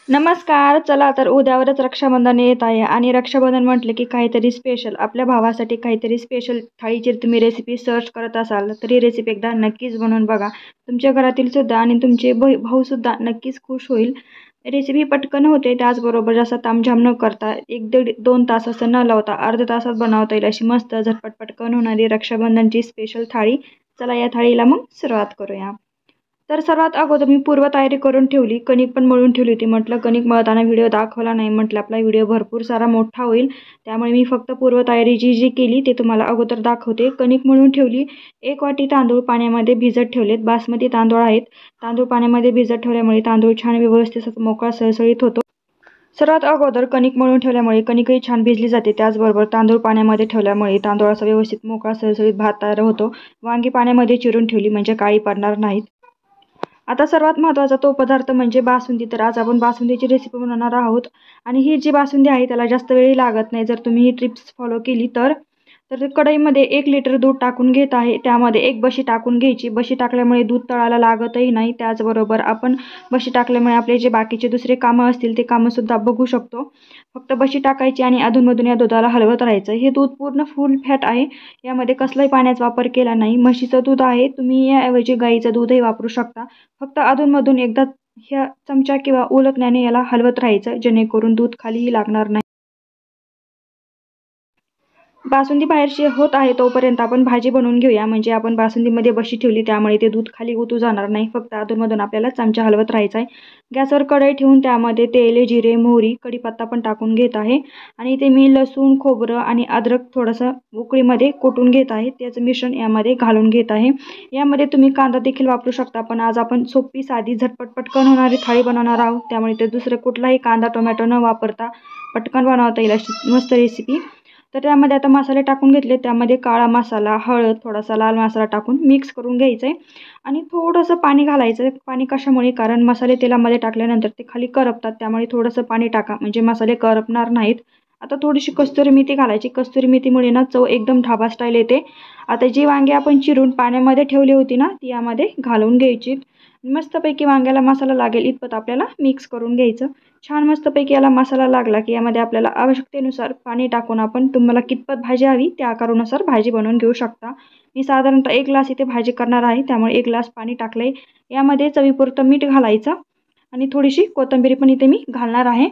नमस्कार. चला तर उद्यावरच रक्षाबंधन येत आहे आणि रक्षाबंधन म्हटलं की काहीतरी स्पेशल आपल्या भावासाठी काहीतरी स्पेशल थाळीची तुम्ही रेसिपी सर्च करत असाल तर ही रेसिपी एकदा नक्कीच बनवून बघा. तुमच्या घरातील सुद्धा आणि तुमचे भाऊसुद्धा नक्कीच खुश होईल. रेसिपी पटकन होते, त्याचबरोबर जास्त तामझाम न करता 1-1.5-2 तास असं न लावता अर्ध्या तासात बनवता येईल अशी मस्त झटपट पटकन होणारी रक्षाबंधनची स्पेशल थाळी. चला या थाळीला मग सुरुवात करूया. तर सर्वात अगोदर मी पूर्वतयारी करून ठेवली. कणिक पण मळून ठेवली होती. म्हटलं कणिक मळताना व्हिडिओ दाखवला नाही. म्हटलं आपला व्हिडिओ भरपूर सारा मोठा होईल. त्यामुळे मी फक्त पूर्वतयारी जी केली ते तुम्हाला अगोदर दाखवते. कणिक मळून ठेवली. 1 वाटी तांदूळ पाण्यामध्ये भिजत ठेवलेत. बासमती तांदूळ आहेत. तांदूळ पाण्यामध्ये भिजत ठेवल्यामुळे तांदूळ छान व्यवस्थित असं मोकळा सळसळीत होतो. सर्वात अगोदर कणिक मळून ठेवल्यामुळे कणिकही छान भिजली जाते. त्याचबरोबर तांदूळ पाण्यामध्ये ठेवल्यामुळे तांदूळाचा व्यवस्थित मोकळा सळसळीत भात तयार होतो. वांगी पाण्यामध्ये चिरून ठेवली म्हणजे काळी पडणार नाहीत. आता सर्वात महत्त्वाचा तो पदार्थ म्हणजे बासुंदी. तर आज आपण बासुंदीची रेसिपी बनवणार आहोत आणि ही जी बासुंदी आहे त्याला जास्त वेळही लागत नाही जर तुम्ही ही टिप्स फॉलो केली तर. तर कढईमध्ये 1 लिटर दूध टाकून घेत आहे. त्यामध्ये 1 बशी टाकून घ्यायची. बशी टाकल्यामुळे दूध तळायला लागतही नाही. त्याचबरोबर आपण बशी टाकल्यामुळे आपले जे बाकीचे दुसरे कामं असतील ते कामंसुद्धा बघू शकतो. फक्त बशी टाकायची आणि अधूनमधून या दुधाला हलवत राहायचं. हे दूध पूर्ण फुल फॅट आहे. यामध्ये कसलाही पाण्याचा वापर केला नाही. म्हशीचं दूध आहे. तुम्ही याऐवजी गाईचं दूधही वापरू शकता. फक्त अधूनमधून एकदा ह्या चमचा किंवा उलटण्याने याला हलवत राहायचं जेणेकरून दूध खालीही लागणार नाही. बासुंदी बाहेरची होत आहे तोपर्यंत आपण भाजी बनवून घेऊया. म्हणजे आपण बासुंदीमध्ये बशी ठेवली त्यामुळे ते दूध खाली ओतू जाणार नाही. फक्त अधूनमधून आपल्याला चमचा हलवत राहायचा आहे. गॅसवर कढई ठेवून त्यामध्ये तेल, जिरे, मोहरी, कढीपत्ता पण टाकून घेत आहे आणि ते मी लसूण, खोबरं आणि अद्रक थोडंसं उकळीमध्ये कुटून घेत आहे. त्याचं मिश्रण यामध्ये घालून घेत आहे. यामध्ये तुम्ही कांदा देखील वापरू शकता, पण आज आपण सोपी, साधी, झटपट पटकन होणारी थाळी बनवणार आहोत. त्यामुळे ते दुसरं कुठलाही कांदा, टोमॅटो न वापरता पटकन बनवता येईल अशी मस्त रेसिपी. तर त्यामध्ये आता मसाले टाकून घेतले. त्यामध्ये काळा मसाला, हळद, थोडासा लाल मसाला टाकून मिक्स करून घ्यायचं आहे आणि थोडंसं पाणी घालायचं आहे. पाणी कशामुळे? कारण मसाले तेलामध्ये टाकल्यानंतर ते खाली करपतात. त्यामुळे थोडंसं पाणी टाका म्हणजे मसाले करपणार नाहीत. आता थोडीशी कस्तुरी मेथी घालायची. कस्तुरी मेथीमुळे ना चव एकदम ढाबा स्टाईल येते. आता जी वांगी आपण चिरून पाण्यामध्ये ठेवली होती ना ती यामध्ये घालून घ्यायची. मस्तपैकी वांग्याला मसाला लागेल इतपत आपल्याला मिक्स करून घ्यायचं. छान मस्तपैकी याला मसाला लागला की यामध्ये आपल्याला आवश्यकतेनुसार पाणी टाकून आपण तुम्हाला कितपत भाजी हवी त्या आकारानुसार भाजी बनवून घेऊ शकता. मी साधारणतः 1 ग्लास इथे भाजी करणार आहे त्यामुळे 1 ग्लास पाणी टाकले. यामध्ये चवीपुरतं मीठ घालायचं आणि थोडीशी कोथिंबीर पण इथे मी घालणार आहे.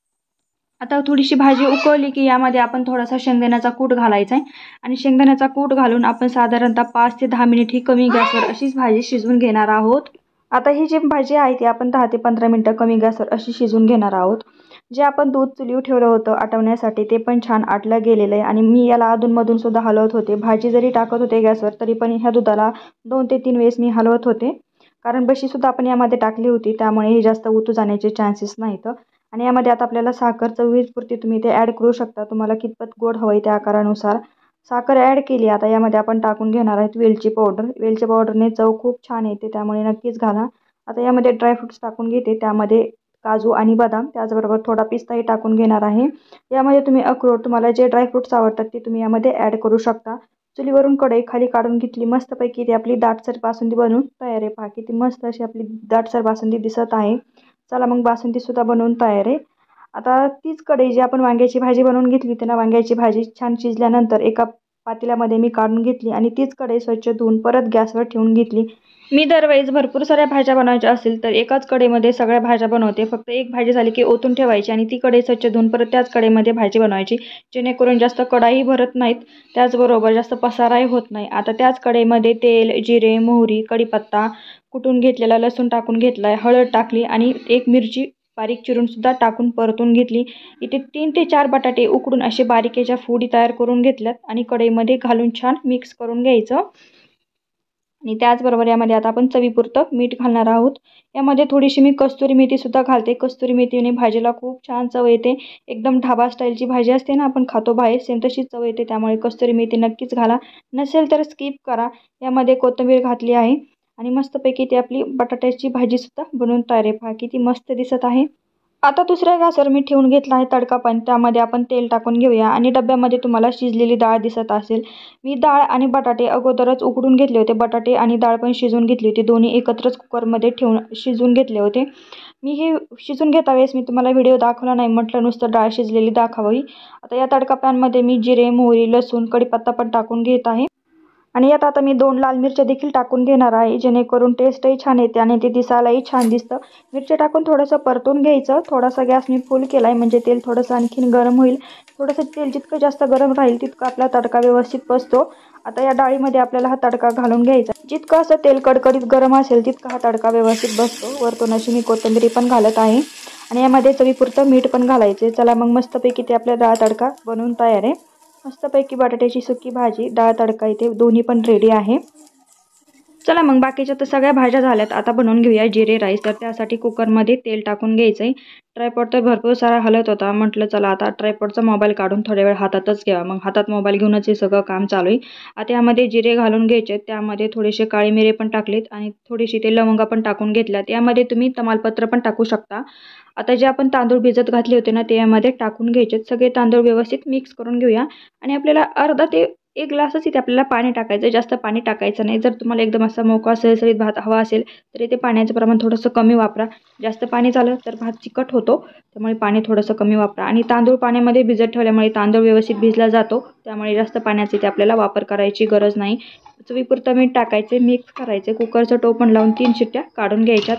आता थोडीशी भाजी उकळली की यामध्ये आपण थोडासा शेंगदाण्याचा कूट घालायचा आहे आणि शेंगदाण्याचा कूट घालून आपण साधारणतः 5 ते 10 मिनिट ही कमी गॅसवर अशीच भाजी शिजवून घेणार आहोत. आता ही जी भाजी आहे ती आपण 10 ते 15 मिनिटं कमी गॅसवर अशी शिजवून घेणार आहोत. जे आपण दूध चुलीवर ठेवलं होतं आटवण्यासाठी ते पण छान आटलं गेलेलं आहे आणि मी याला अधूनमधून सुद्धा हलवत होते. भाजी जरी टाकत होते गॅसवर तरी पण ह्या दुधाला 2 ते 3 वेळेस मी हलवत होते. कारण बशीसुद्धा आपण यामध्ये टाकली होती त्यामुळे हे जास्त ओतू जाण्याचे चान्सेस नाहीत. आणि यामध्ये आता आपल्याला साखर चवीपुरती तुम्ही ते ॲड करू शकता. तुम्हाला कितपत गोड हवं आहे त्या आकारानुसार साखर ॲड केली. आता यामध्ये आपण टाकून घेणार आहेत वेलची पावडर. वेलची पावडरने चव खूप छान येते त्यामुळे नक्कीच घाला. आता यामध्ये ड्रायफ्रूट्स टाकून घेते. त्यामध्ये काजू आणि बदाम त्याचबरोबर थोडा पिस्ताही टाकून घेणार आहे. यामध्ये तुम्ही अक्रोड तुम्हाला जे ड्रायफ्रूट्स आवडतात ते तुम्ही यामध्ये ॲड करू शकता. चुलीवरून कढई खाली काढून घेतली. मस्तपैकी ती आपली दाटसर बासुंदी बनवून तयार आहे. पहा किती मस्त अशी आपली दाटसर बासुंदी दिसत आहे. चला मग बासुंदीसुद्धा बनवून तयार आहे. आता तीच कढई जी आपण वांग्याची भाजी बनवून घेतली होती ना, वांग्याची भाजी छान शिजल्यानंतर एका पातेल्यामध्ये मी काढून घेतली आणि तीच कढई स्वच्छ धुवून परत गॅसवर ठेवून घेतली. मी दरवेळेस भरपूर साऱ्या भाज्या बनवायच्या असेल तर एकाच कढईमध्ये सगळ्या भाज्या बनवते. फक्त एक भाजी झाली की ओतून ठेवायची आणि ती कढई स्वच्छ धुवून परत त्याच कढईमध्ये भाजी बनवायची जेणेकरून जास्त कढाई भरत नाहीत. त्याचबरोबर जास्त पसाराही होत नाही. आता त्याच कढईमध्ये तेल, जिरे, मोहरी, कढीपत्ता, कुटून घेतलेला लसूण टाकून घेतला आहे, हळद टाकली आणि 1 मिरची बारीक चिरून सुद्धा टाकून परतून घेतली. इथे 3 ते 4 बटाटे उकडून असे बारीकेच्या फोडी तयार करून घेतल्यात आणि कढईमध्ये घालून छान मिक्स करून घ्यायचं. आणि त्याचबरोबर यामध्ये आता आपण चवीपुरतं मीठ घालणार आहोत. यामध्ये थोडीशी मी कस्तुरी मेथीसुद्धा घालते. कस्तुरी मेथीने भाजीला खूप छान चव येते. एकदम ढाबा स्टाईलची भाजी असते ना आपण खातो बाहेर सेम तशीच चव येते. त्यामुळे कस्तुरी मेथी नक्कीच घाला. नसेल तर स्किप करा. यामध्ये कोथिंबीर घातली आहे आणि मस्तपैकी ती आपली बटाट्याची भाजीसुद्धा बनवून तयार आहे. पहा किती मस्त दिसत आहे. आता दुसऱ्या गॅसवर मी ठेवून घेतला आहे तडका पण त्यामध्ये आपण तेल टाकून घेऊया आणि डब्यामध्ये तुम्हाला शिजलेली डाळ दिसत असेल. मी डाळ आणि बटाटे अगोदरच उकडून घेतले होते. बटाटे आणि डाळ पण शिजवून घेतली होती. दोन्ही एकत्रच कुकरमध्ये ठेवून शिजवून घेतले होते. मी हे शिजून घेता वेळेस मी तुम्हाला व्हिडिओ दाखवला नाही, म्हटलं नुसतं डाळ शिजलेली दाखवावी. आता या तडका पॅनमध्ये मी जिरे, मोहरी, लसूण, कढीपत्ता पण टाकून घेत आहे. आणि यात आता मी 2 लाल मिरच्या देखील टाकून घेणार आहे, जेणेकरून टेस्टही छान येते आणि ते दिसायलाही छान दिसतं. मिरच्या टाकून थोडंसं परतून घ्यायचं. थोडासा गॅस मी फुल केला आहे, म्हणजे तेल थोडंसं आणखीन गरम होईल. थोडंसं तेल जितकं जास्त गरम राहील तितकं आपला तडका व्यवस्थित बसतो. आता या डाळीमध्ये आपल्याला हा तडका घालून घ्यायचा. जितकं असं तेल कडकडीत गरम असेल तितका हा तडका व्यवस्थित बसतो. वरतून अशी मी कोथिंबीर पण घालत आहे आणि यामध्ये चवीपुरतं मीठ पण घालायचे. चला मग मस्तपैकी ते आपला डाळ तडका बनवून तयार आहे. मस्तपैकी बटाट्याची सुकी भाजी, डाळ तडका इथे दोन्ही पण रेडी आहे. चला मग बाकीच्या तर सगळ्या भाज्या झाल्यात. आता बनवून घेऊया जिरे राईस. तर त्यासाठी कुकरमध्ये तेल टाकून घ्यायचं आहे. ट्रायपॉड तर भरपूर सारा हलत होता. म्हटलं चला आता ट्रायपॉडचा मोबाईल काढून थोड्या वेळ हातातच घ्यावा. मग हातात मोबाईल घेऊनच हे सगळं काम चालू आहे. आता यामध्ये जिरे घालून घ्यायचे. त्यामध्ये थोडेसे काळे मिरे पण टाकलेत आणि थोडीशी ते लवंगा पण टाकून घेतल्यात. यामध्ये तुम्ही तमालपत्र पण टाकू शकता. आता जे आपण तांदूळ भिजत घातले होते ना, ते यामध्ये टाकून घ्यायचे. सगळे तांदूळ व्यवस्थित मिक्स करून घेऊया आणि आपल्याला अर्धा ते 1 ग्लासच इथे आपल्याला पाणी टाकायचं. जास्त पाणी टाकायचं नाही. जर तुम्हाला एकदम असा मोकळा सळसळीत भात हवा असेल तर इथे पाण्याचं प्रमाण थोडंसं कमी वापरा. जास्त पाणी झालं तर भात चिकट होतो, त्यामुळे पाणी थोडंसं कमी वापरा. आणि तांदूळ पाण्यामध्ये भिजत ठेवल्यामुळे तांदूळ व्यवस्थित भिजला जातो, त्यामुळे जास्त पाण्याचा इथे आपल्याला वापर करायची गरज नाही. चवीपुरतं मीठ टाकायचे, मिक्स करायचे. कुकरचं टोपण लावून 3 शिट्ट्या काढून घ्यायच्यात.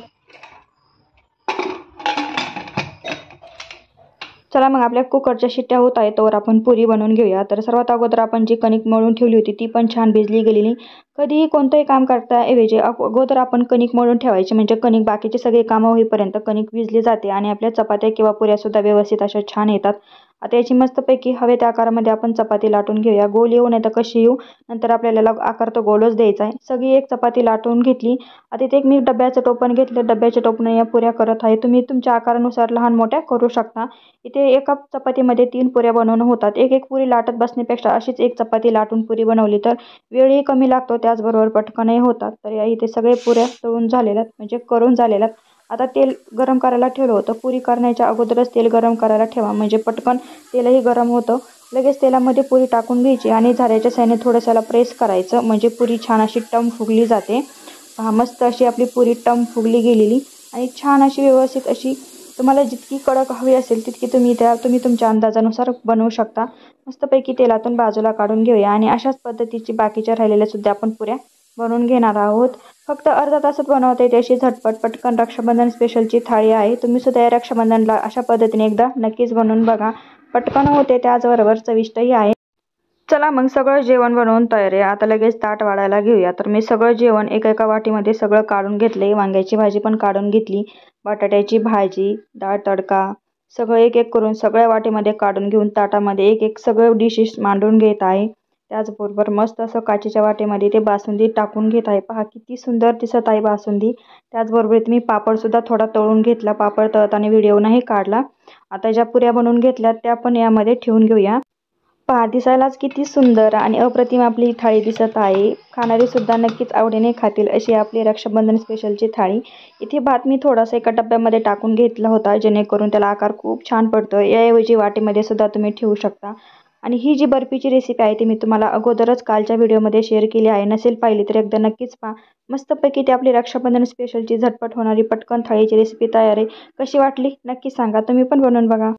चला मग आपल्या कुकरच्या शिट्ट्या होत आहेत तोवर आपण पुरी बनवून घेऊया. तर सर्वात अगोदर आपण जी कणिक मळून ठेवली होती ती पण छान भिजली गेलेली. कधीही कोणतंही काम करताऐवजी अगोदर आपण कणिक मळून ठेवायची, म्हणजे कणिक बाकीचे सगळे कामं होईपर्यंत कणिक भिजली जाते आणि आपल्या चपात्या किंवा पुऱ्यासुद्धा व्यवस्थित अशा छान येतात. आता याची मस्तपैकी हवे त्या आकारामध्ये आपण चपाती लाटून घेऊया. गोल येऊ नाही तर कशी येऊ, नंतर आपल्याला आकार तो गोलच द्यायचा आहे. सगळी एक चपाती लाटून घेतली. आता इथे एक मी डब्याचं टोपण घेतलं. डब्याच्या टोपणाने या पुऱ्या करत आहे. तुम्ही तुमच्या आकारानुसार लहान मोठ्या करू शकता. इथे एका चपातीमध्ये 3 पुऱ्या बनवणं होतात. एक एक पुरी लाटत बसण्यापेक्षा अशीच एक चपाती लाटून पुरी बनवली तर वेळही कमी लागतो, त्याचबरोबर पटकनही होतात. तर या इथे सगळे पुऱ्या तळून झालेल्यात, म्हणजे करून झालेल्यात. आता तेल गरम करायला ठेवलं होतं. पुरी करण्याच्या अगोदरच तेल गरम करायला ठेवा, म्हणजे पटकन तेलही गरम होतं. लगेच तेलामध्ये पुरी टाकून घ्यायची आणि झाऱ्याच्या साहाय्याने थोडंसं प्रेस करायचं, म्हणजे पुरी छान अशी टम फुगली जाते. पहा मस्त अशी आपली पुरी टम फुगली गेलेली आणि छान अशी व्यवस्थित अशी तुम्हाला जितकी कडक हवी असेल तितकी तुम्ही तुमच्या अंदाजानुसार बनवू शकता. मस्तपैकी तेलातून बाजूला काढून घेऊया आणि अशाच पद्धतीची बाकीच्या राहिलेल्या सुद्धा आपण पुऱ्या बनवून घेणार आहोत. फक्त अर्धा तासात बनवता येते अशी झटपट पटकन रक्षाबंधन स्पेशलची थाळी आहे. तुम्ही सुद्धा या रक्षाबंधनला अशा पद्धतीने एकदा नक्कीच बनवून बघा. पटकन होते, त्याचबरोबर चविष्टही आहे. चला मग सगळं जेवण बनवून तयार आहे. आता लगेच ताट वाढायला घेऊया. तर मी सगळं जेवण एका वाटीमध्ये सगळं काढून घेतले. वांग्याची भाजी पण काढून घेतली, बटाट्याची भाजी, डाळ तडका, सगळं एक एक करून सगळ्या वाटीमध्ये काढून घेऊन ताटामध्ये एक एक सगळं डिशेस मांडून घेत आहे. त्याचबरोबर मस्त असं काचेच्या वाटीमध्ये ते बासुंदी टाकून घेत आहे. पहा किती सुंदर दिसत आहे बासुंदी. त्याचबरोबर इथे मी पापडसुद्धा थोडा तळून घेतला. पापड तळताना व्हिडिओ नाही काढला. आता ज्या पुऱ्या बनवून घेतल्या त्या पण यामध्ये ठेवून घेऊया. पहा दिसायलाच किती सुंदर आणि अप्रतिम आपली थाळी दिसत आहे. खाणारे सुद्धा नक्कीच आवडीने खातील अशी आपली रक्षाबंधन स्पेशलची थाळी. इथे भात मी थोडासा एका डब्यामध्ये टाकून घेतला होता, जेणेकरून त्याला आकार खूप छान पडतो. याऐवजी वाटीमध्ये सुद्धा तुम्ही ठेवू शकता. आणि ही जी बर्फीची रेसिपी आहे ती मी तुम्हाला अगोदरच कालच्या व्हिडिओमध्ये शेअर केली आहे. नसेल पाहिली तर एकदा नक्कीच पहा. मस्तपैकी ती आपली रक्षाबंधन स्पेशलची झटपट होणारी पटकन थाळीची रेसिपी तयार आहे. कशी वाटली नक्की सांगा. तुम्ही पण बनवून बघा.